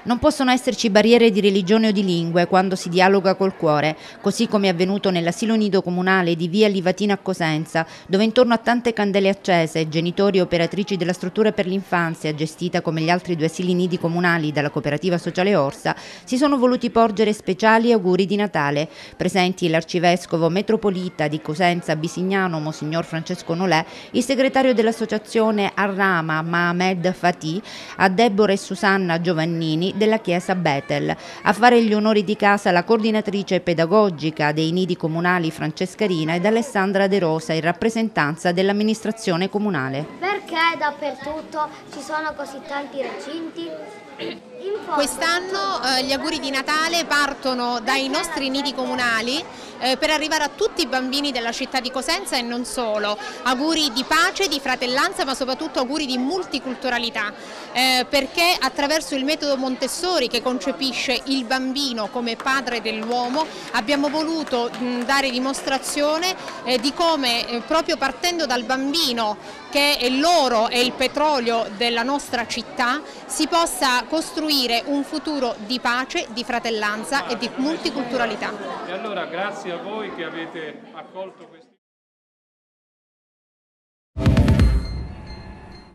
Non possono esserci barriere di religione o di lingue quando si dialoga col cuore, così come è avvenuto nell'asilo nido comunale di via Livatina a Cosenza, dove intorno a tante candele accese, genitori e operatrici della struttura per l'infanzia, gestita come gli altri 2 asili nidi comunali dalla cooperativa sociale Orsa, si sono voluti porgere speciali auguri di Natale. Presenti l'arcivescovo metropolita di Cosenza Bisignano, Monsignor Francesco Nolè, il segretario dell'associazione Ar-Rama Mohamed Fatih, a Deborah e Susanna Giovannini della chiesa Bethel. A fare gli onori di casa la coordinatrice pedagogica dei nidi comunali Francesca Rina ed Alessandra De Rosa in rappresentanza dell'amministrazione comunale. Perché dappertutto ci sono così tanti recinti? Quest'anno gli auguri di Natale partono dai nostri nidi comunali per arrivare a tutti i bambini della città di Cosenza e non solo. Auguri di pace, di fratellanza, ma soprattutto auguri di multiculturalità, perché attraverso il metodo Montessori, che concepisce il bambino come padre dell'uomo, abbiamo voluto dare dimostrazione di come proprio partendo dal bambino, che è l'oro e il petrolio della nostra città, si possa costruire un futuro di pace, di fratellanza e di multiculturalità. E allora grazie a voi che avete accolto questo